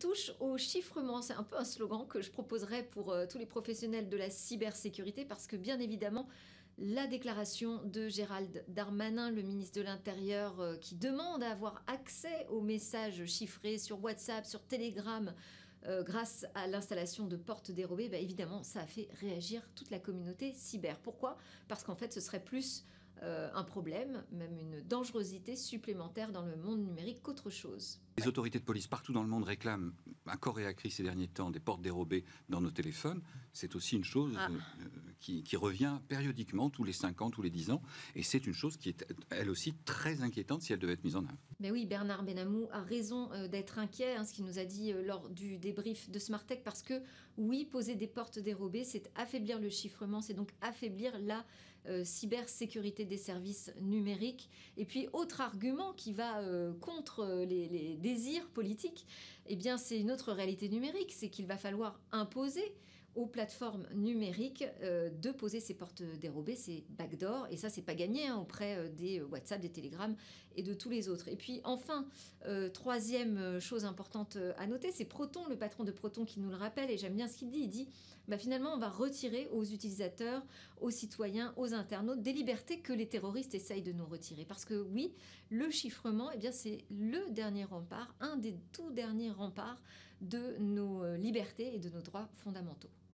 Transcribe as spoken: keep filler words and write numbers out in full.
touche au chiffrement. C'est un peu un slogan que je proposerais pour euh, tous les professionnels de la cybersécurité parce que bien évidemment, la déclaration de Gérald Darmanin, le ministre de l'Intérieur, euh, qui demande à avoir accès aux messages chiffrés sur WhatsApp, sur Telegram, euh, grâce à l'installation de portes dérobées, bah, évidemment, ça a fait réagir toute la communauté cyber. Pourquoi? Parce qu'en fait, ce serait plus euh, un problème, même une dangerosité supplémentaire dans le monde numérique qu'autre chose. Les autorités de police partout dans le monde réclament à corps et à cri ces derniers temps des portes dérobées dans nos téléphones. C'est aussi une chose ah. euh, qui, qui revient périodiquement, tous les cinq ans, tous les dix ans. Et c'est une chose qui est, elle aussi, très inquiétante si elle devait être mise en œuvre. Mais oui, Bernard Benamou a raison euh, d'être inquiet, hein, ce qu'il nous a dit euh, lors du débrief de Smartech, parce que oui, poser des portes dérobées, c'est affaiblir le chiffrement, c'est donc affaiblir la euh, cybersécurité des services numériques. Et puis, autre argument qui va euh, contre les, les désirs politiques, eh bien, c'est une autre réalité numérique, c'est qu'il va falloir imposer aux plateformes numériques euh, de poser ces portes dérobées, ces backdoors, et ça c'est pas gagné hein, auprès euh, des WhatsApp, des Telegram et de tous les autres. Et puis enfin, euh, troisième chose importante à noter, c'est Proton, le patron de Proton qui nous le rappelle, et j'aime bien ce qu'il dit, il dit bah, finalement on va retirer aux utilisateurs, aux citoyens, aux internautes des libertés que les terroristes essayent de nous retirer. Parce que oui, le chiffrement, eh bien, c'est le dernier rempart, un des tout derniers remparts de nos libertés et de nos droits fondamentaux.